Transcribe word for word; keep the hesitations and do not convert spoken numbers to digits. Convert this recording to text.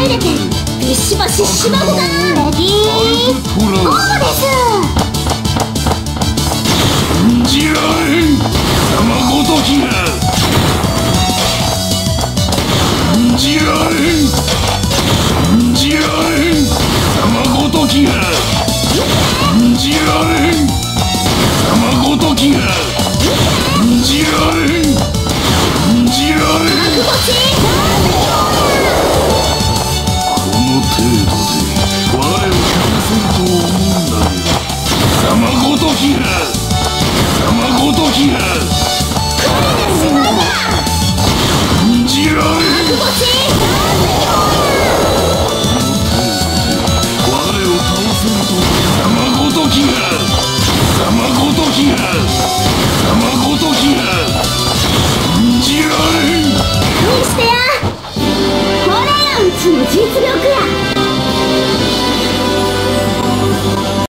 めでてビシバシしまうか。レディーゴーです。 じられん玉ごときがじられんじられん玉ごときがじられん玉ごときがじられんじられんこの程度で我を倒せると思うんだよ。玉ごときが玉ごときがじられん我を倒せると玉ごときが玉ごときが玉ごときがじられん。 見してや、これがうちの実力や。